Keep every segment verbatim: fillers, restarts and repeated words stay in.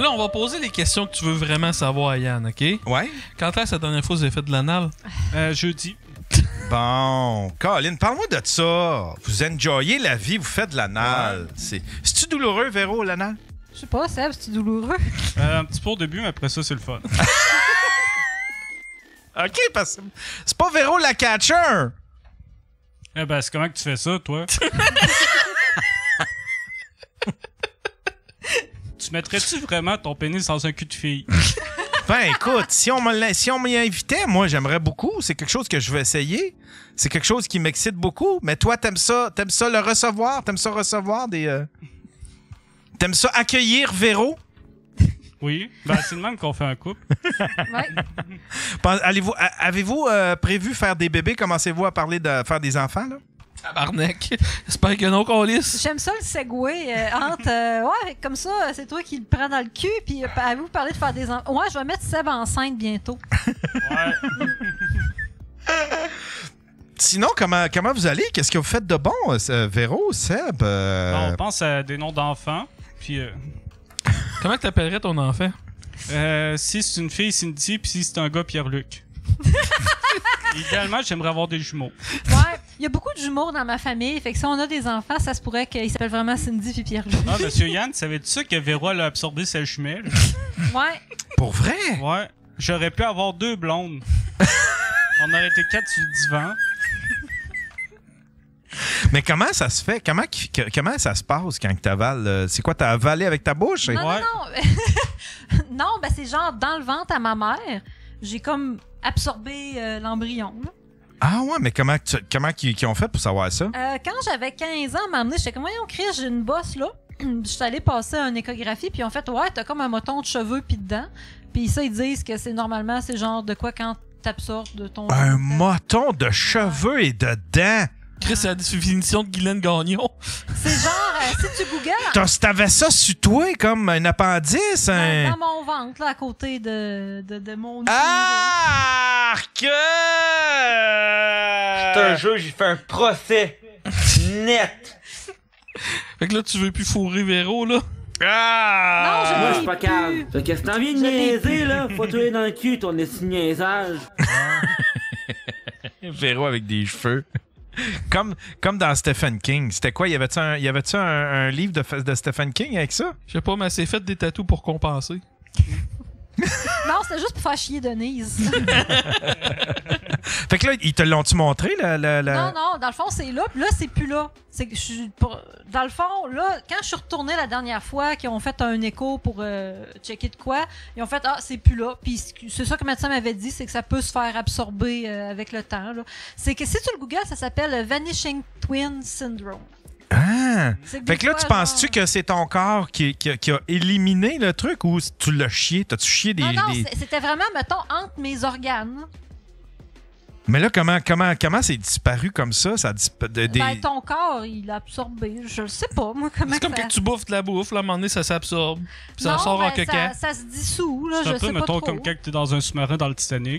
là, on va poser les questions que tu veux vraiment savoir, Yann, OK? Ouais. Quand est-ce la dernière fois que vous avez fait de l'anal? Euh, jeudi. Bon, Colin, parle-moi de ça. Vous enjoyez la vie, vous faites de l'anal. C'est... C'est-tu douloureux, Véro, l'anal? Je sais pas, Seb, c'est douloureux. Euh, un petit peu au début, mais après ça, c'est le fun. OK, parce que c'est pas Véro la catcher. Eh ben, c'est comment que tu fais ça, toi? Tu mettrais-tu vraiment ton pénis dans un cul de fille? Ben, écoute, si on, me si on m'y invitait, moi, j'aimerais beaucoup. C'est quelque chose que je veux essayer. C'est quelque chose qui m'excite beaucoup. Mais toi, t'aimes ça, t'aimes ça le recevoir? T'aimes ça recevoir des... Euh... T'aimes ça accueillir Véro? Oui. Ben, c'est le même qu'on fait un couple. Ouais. Allez-vous, avez-vous euh, prévu faire des bébés? Commencez-vous à parler de faire des enfants, là? Tabarnak. J'espère que non qu'on lisse. J'aime ça le segway euh, entre. Euh, ouais, comme ça, c'est toi qui le prends dans le cul, puis euh, avez-vous parlé de faire des enfants? Ouais, je vais mettre Seb enceinte bientôt. Ouais. Sinon, comment, comment vous allez? Qu'est-ce que vous faites de bon, euh, Véro, Seb? Euh... Bon, on pense à des noms d'enfants. Puis, euh, Comment t'appellerais ton enfant? euh, si c'est une fille, Cindy, puis si c'est un gars, Pierre-Luc. Idéalement, j'aimerais avoir des jumeaux. Ouais, il y a beaucoup de jumeaux dans ma famille, fait que si on a des enfants, ça se pourrait qu'ils s'appellent vraiment Cindy puis Pierre-Luc. Ah, monsieur Yann, savais-tu ça que Véro elle a absorbé sa jumelle? Ouais. Pour vrai? Ouais. J'aurais pu avoir deux blondes. On aurait été quatre sur le divan. Mais comment ça se fait? Comment, que, comment ça se passe quand tu avales? Euh, c'est quoi, t'as avalé avec ta bouche? Non, Ouais. non, non. Non, ben c'est genre dans le ventre à ma mère, j'ai comme absorbé euh, l'embryon. là. Ah ouais, mais comment, tu, comment qu'ils, qu'ils ont fait pour savoir ça? Euh, quand j'avais quinze ans, m'a amené, j'étais comme, voyons, Chris, j'ai une bosse là. Je suis allée passer une échographie, puis en fait, ouais, t'as comme un moton de cheveux puis dedans. Puis ça, ils disent que c'est normalement, c'est genre de quoi quand t'absorbes de ton. Un moton de cheveux et de dents! Chris, c'est la définition de Guylaine Gagnon. C'est genre, euh, si tu googles. T'as, t'avais ça sur toi comme un appendice? Un... Dans mon ventre, là, à côté de, de, de mon. Ah! Que... C'est un jeu, j'ai fait un procès net. Fait que là, tu veux plus fourrer Véro, là? Ah! Non, je Moi, je l'ai suis pas plus. calme. Fait que si t'as envie de Je l'ai niaiser, plus. là, faut te dans le cul ton esti niaisage. Véro avec des cheveux. Comme, comme dans Stephen King. C'était quoi? Y avait-tu un, y avait-tu un, un livre de, de Stephen King avec ça? Je sais pas, mais elle s'est fait des tatous pour compenser. Non, c'était juste pour faire chier Denise. Fait que là, ils te l'ont-tu montré, la... la, la... Non, non, dans le fond, c'est là, puis là, c'est plus là. C'est que je suis pour- Dans le fond, là, quand je suis retournée la dernière fois, qu'ils ont fait un écho pour euh, checker de quoi, ils ont fait, ah, c'est plus là. Puis c'est ça que le médecin m'avait dit, c'est que ça peut se faire absorber euh, avec le temps. là. C'est que si tu le googles, ça s'appelle Vanishing Twin Syndrome. Ah! C'est Fait que là, des tu fois, penses-tu genre- que c'est ton corps qui, qui, a- qui a éliminé le truc ou tu l'as chié? T'as-tu chié des... Non, non, des- c'est- c'était vraiment, mettons, entre mes organes. Mais là, comment comment comment c'est disparu comme ça? Ça a dispa- de- des... Ben, ton corps, il l'a absorbé. Je le sais pas, moi, comment C'est comme ça... quand tu bouffes de la bouffe, là, à un moment donné, ça s'absorbe. Puis ça non, sort ben, en caca. ça, ça se dissout, là, C'est je un peu, sais pas mettons, trop. comme quand t'es dans un sous-marin dans le Titanic.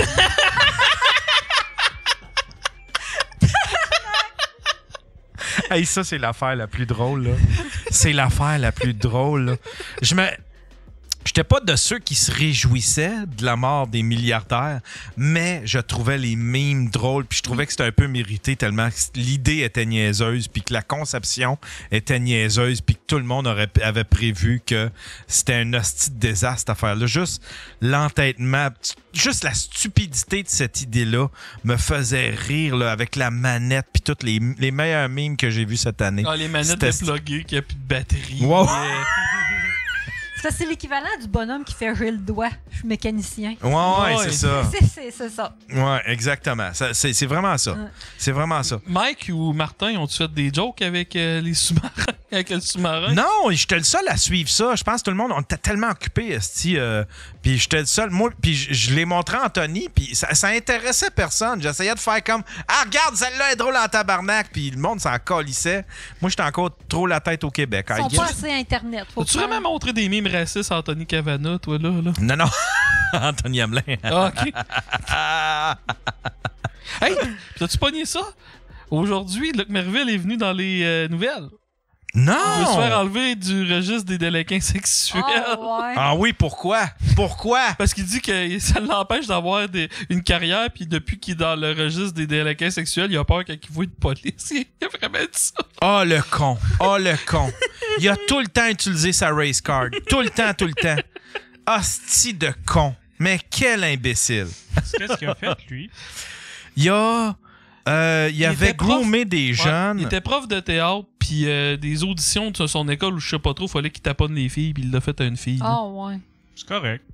Hey, ça, c'est l'affaire la plus drôle, là. C'est l'affaire la plus drôle, là. Je me... J'étais pas de ceux qui se réjouissaient de la mort des milliardaires, mais je trouvais les mimes drôles, puis je trouvais que c'était un peu mérité tellement que l'idée était niaiseuse, puis que la conception était niaiseuse, puis que tout le monde aurait, avait prévu que c'était un hostie de désastre, cette affaire-là. Juste l'entêtement, juste la stupidité de cette idée-là me faisait rire là, avec la manette, puis toutes les, les meilleurs mimes que j'ai vus cette année. Ah, les manettes C'était- dépluguées, qu'il n'y a plus de batterie. Wow. Euh, Ça, c'est l'équivalent du bonhomme qui fait rire le doigt. Je suis mécanicien. Ouais, ouais, Ouais. c'est ça. C'est- C'est c'est ça. Ouais, exactement. Ça, c'est, c'est vraiment ça. Ouais. C'est vraiment ça. Mike ou Martin, ont-tu fait des jokes avec euh, les sous-marins? Avec le sous-marin? Non, j'étais le seul à suivre ça. Je pense que tout le monde, on était tellement occupés, esti. Euh, puis j'étais le seul. Moi, puis je, je l'ai montré à Anthony, puis ça, ça intéressait personne. J'essayais de faire comme ah, regarde, celle-là est drôle en tabarnak, puis le monde s'en calissait. Moi, j'étais encore trop la tête au Québec. Ils I sont guess. pas assez Internet. Faut As-tu faire- vraiment montré des mimes racistes à Anthony Cavana, toi, là? là? Non, non. Anthony Hamelin. Ah, OK. Hey, t'as-tu pogné ça? Aujourd'hui, Luc Merville est venu dans les euh, nouvelles. Non! Il veut se faire enlever du registre des délinquants sexuels. Ah, ouais. Ah oui, pourquoi? Pourquoi? Parce qu'il dit que ça l'empêche d'avoir des- une carrière, puis depuis qu'il est dans le registre des délinquants sexuels, il a peur quand il voit une police. Il a vraiment dit ça. Oh le con! Oh le con! Il a tout le temps utilisé sa race card. Tout le temps, tout le temps. Hostie de con! Mais quel imbécile! Qu'est-ce qu'il a fait, lui? Il a... Euh, il, Il avait était prof. groomé des Ouais, jeunes. il était prof de théâtre, puis euh, des auditions de son école où je sais pas trop, fallait qu'il taponne les filles, puis il l'a fait à une fille. là. Ah, ouais. C'est correct.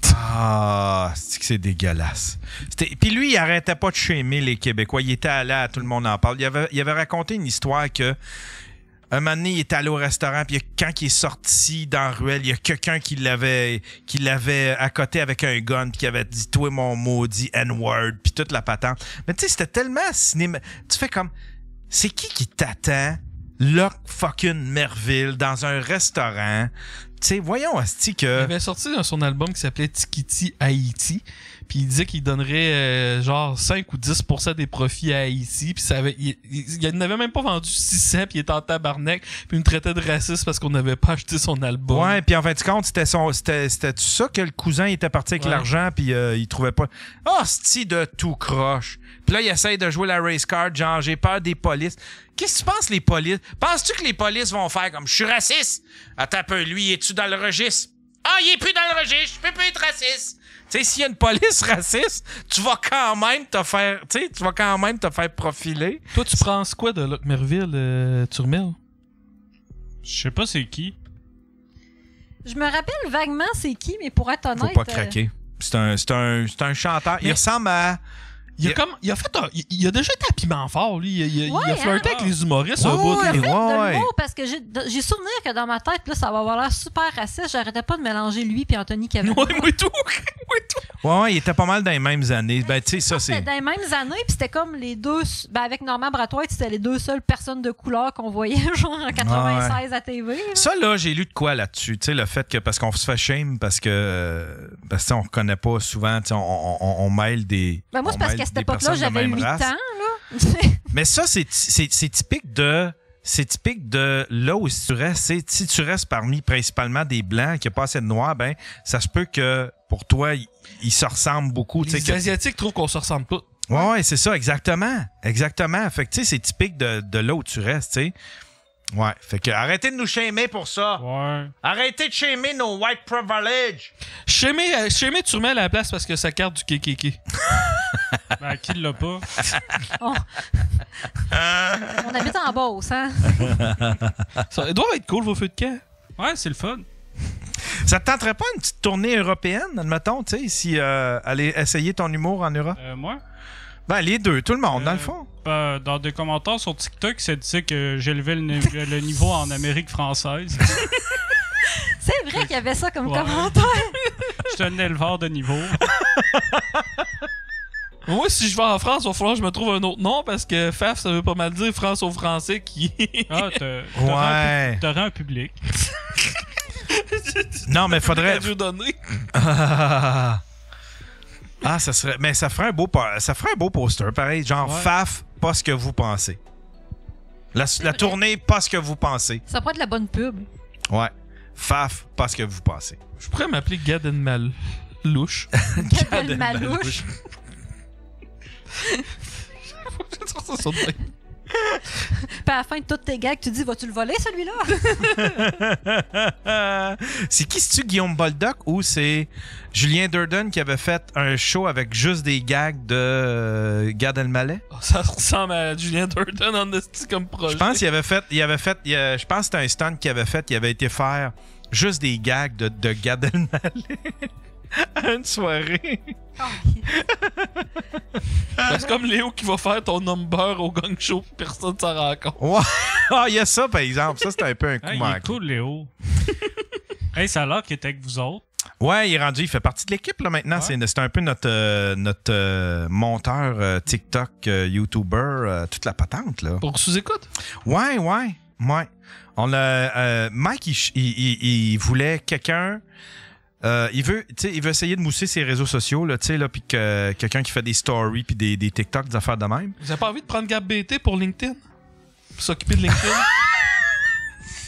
Ah, c'est que c'est dégueulasse. C'était- Puis lui, il arrêtait pas de shamer les Québécois. Il était allé à tout le monde en parle. Il avait, il avait raconté une histoire que un moment donné, il était allé au restaurant, puis quand il est sorti dans la ruelle, il y a quelqu'un qui l'avait qui l'avait accoté avec un gun, puis qui avait dit « Toi, mon maudit N-word », puis toute la patente. Mais tu sais, c'était tellement cinéma... Tu fais comme... C'est qui qui t'attend, Locke fucking Merville, dans un restaurant? Tu sais, voyons, asti, Il que... avait sorti dans son album qui s'appelait Tikiti Haïti, puis il disait qu'il donnerait euh, genre cinq ou dix pour cent des profits à Haïti, puis ça avait, il, il, il n'avait même pas vendu six cents, puis il était en tabarnak, puis il me traitait de raciste parce qu'on n'avait pas acheté son album. Ouais, puis en fin de compte, c'était son c'était c'était ça que le cousin était parti avec Ouais. l'argent, puis euh, il trouvait pas. Ah, c'ti de tout croche. Puis là, il essaye de jouer la race card, genre j'ai peur des polices. Qu'est-ce que tu penses les polices? Penses-tu que les polices vont faire comme je suis raciste? Attends un peu, lui, es-tu dans le registre? Ah, il est plus dans le registre, je peux plus être raciste. Tu sais, s'il y a une police raciste, tu vas quand même te faire, tu sais, tu vas quand même te faire profiler. Toi, tu penses quoi de Locke Merville, euh, Turmel? Je sais pas c'est qui. Je me rappelle vaguement c'est qui, mais pour être Faut honnête... pas craquer. C'est un, c'est un, c'est un chanteur. Il Mais- ressemble à... Il a, Il- comme, il a fait un, il, il a déjà été à piment fort, lui. Il, il- Ouais, il a flirté hein? avec les humoristes Ouais, un bout. ouais, là. Fait de ouais. l'humour, parce que j'ai j'ai souvenir que dans ma tête, là, ça va avoir l'air super raciste. J'arrêtais pas de mélanger lui et Anthony Cavanaugh. Ouais, moi et tout. Moi et tout. Ouais, ouais, il était pas mal dans les mêmes années. Ben, tu sais, ça, C'était c'est... dans les mêmes années, puis c'était comme les deux... Ben, avec Normand Brathwaite, c'était les deux seules personnes de couleur qu'on voyait, genre, en quatre-vingt-seize à T V. là. Ça, là, j'ai lu de quoi là-dessus? Tu sais, le fait que, parce qu'on se fait shame, parce que, euh, parce que, tu sais, on reconnaît pas souvent, tu sais, on, on, on mêle des. Ben, moi, on c'est parce mêle qu'à cette des époque-là, personnes de j'avais même huit race. ans, là. Mais ça, c'est, c'est, c'est typique de. C'est typique de là où si tu restes, c'est- si tu restes parmi principalement des blancs qui n'ont pas assez de noirs, ben, ça se peut que pour toi, ils ils se ressemblent beaucoup. tu sais, Les que- Asiatiques trouvent qu'on se ressemble tous. Ouais, ouais, c'est ça, exactement. Exactement. Fait que, tu sais, c'est typique de, de là où tu restes, tu sais. Ouais. Fait que, arrêtez de nous shamer pour ça. Ouais. Arrêtez de shamer nos white privilege. Chémé, Chémé Turmel à la place parce que sa carte du K K K. Ben, qui l'a pas? On... On habite en Beauce, hein? Ça doit être cool, vos feux de camp. Ouais, c'est le fun. Ça te tenterait pas une petite tournée européenne, admettons, tu sais, si euh, aller essayer ton humour en Europe? Euh, moi? Ben, les deux, tout le monde, dans Euh, le fond. Euh, dans des commentaires sur TikTok, ça disait que j'élevais le, ni- le niveau en Amérique française. C'est vrai qu'il y avait ça comme Ouais. commentaire. J'étais un éleveur de niveau. Moi, si je vais en France, il va falloir que je me trouve un autre nom parce que F A F, ça veut pas mal dire France aux Français qui. Ah, t'as- t'auras un, Ouais. pu- t'auras un public. Non, mais faudrait. Radio donné. ah, ça serait. Mais ça ferait un beau, po- ça ferait un beau poster, pareil. Genre, Ouais. F A F, pas ce que vous pensez. La, la vrai. tournée, pas ce que vous pensez. Ça pourrait être de la bonne pub. Ouais. F A F, pas ce que vous pensez. Je pourrais m'appeler Gaden Malouche. Quelle malouche. Faut que je dise ça sur le bain. Puis à la fin de toutes tes gags, tu dis, vas-tu le voler, celui-là? C'est qui, c'est-tu Guillaume Boldoc ou c'est Julien Durden qui avait fait un show avec juste des gags de euh, Gad Elmaleh? Oh, ça ressemble à Julien Durden en esti comme projet. Je pense qu'il avait fait, il avait fait, il a- je pense que c'était un stunt qu'il avait fait, il avait été faire juste des gags de, de Gad Elmaleh à une soirée. Oh, C'est comme Léo qui va faire ton number au gang show pis personne s'en rend compte. Ouais. Ah, il y a ça, par exemple. Ça, c'était un peu un coup Hey, il manqué. est cool, Léo. Hey, ça a l'air qu'il était avec vous autres. Ouais, il est rendu, il fait partie de l'équipe là maintenant. Ouais. C'est, c'est un peu notre, euh, notre euh, monteur euh, TikTok, euh, YouTuber, euh, toute la patente là. Pour sous-écoute. Ouais, ouais, ouais. On a, euh, Mike, il, ch- il, il- il voulait quelqu'un. Euh, il veut, tu sais, il veut essayer de mousser ses réseaux sociaux là, tu sais là, puis que quelqu'un qui fait des stories puis des, des TikTok, des affaires de même. Vous avez pas envie de prendre Gab B T pour LinkedIn? Pour s'occuper de LinkedIn?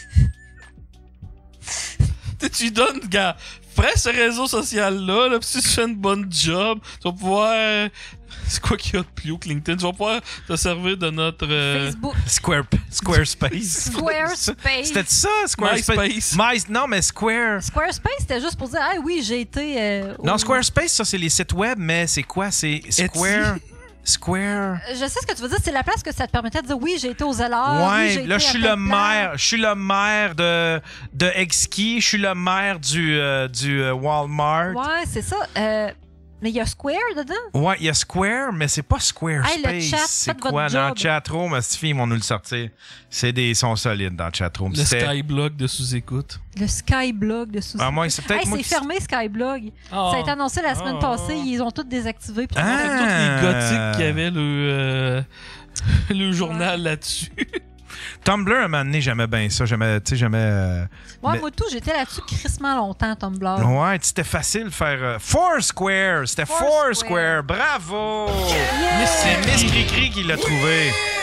tu lui donnes, gars, ferais ce réseau social-là, là, pis si tu fais une bonne job, tu vas pouvoir... euh, c'est quoi qu'il y a de plus haut que LinkedIn? Tu vas pouvoir te servir de notre... euh, Facebook. Square, Squarespace. Squarespace. C'était ça, Squarespace? MySpace. My- non, mais Square... Squarespace, c'était juste pour dire, ah oui, j'ai été. euh, Non, au- Squarespace, ça, c'est les sites web, mais c'est quoi? C'est Square... Square... Je sais ce que tu veux dire, c'est la place que ça te permettait de dire, oui, j'ai été aux Zellers. Ouais, oui, j'ai là, été je à suis telle le place. maire. Je suis le maire de, de Exki. Je suis le maire du, euh, du euh, Walmart. Ouais, c'est ça. Euh, mais il y a Square dedans. Ouais, il y a Square, mais c'est pas Squarespace. Hey, le chat, c'est faites votre quoi? Dans le job. chatroom, Steve, ils vont nous le sortir. C'est des ils sont solides dans le chatroom. Le C'était- Skyblog de sous-écoute. Le Skyblog de sous Ah, moi, c'est peut-être Hey, moi c'est qui- fermé, Skyblog. Ah. Ça a été annoncé la semaine Ah. passée. Ils ont tous désactivé. puis- Ah. Fait que tous les gothiques qui avaient le, euh, le journal là-dessus. Tumblr, à un moment donné, j'aimais bien ça. J'aimais, tu sais, j'aimais... euh, Ouais, mais- moi, tout, j'étais là-dessus crissement longtemps, Tumblr. Ouais, c'était facile de faire... euh, Foursquare! C'était Foursquare. Foursquare! Bravo! Yeah! C'est Miss Cricri qui l'a trouvé.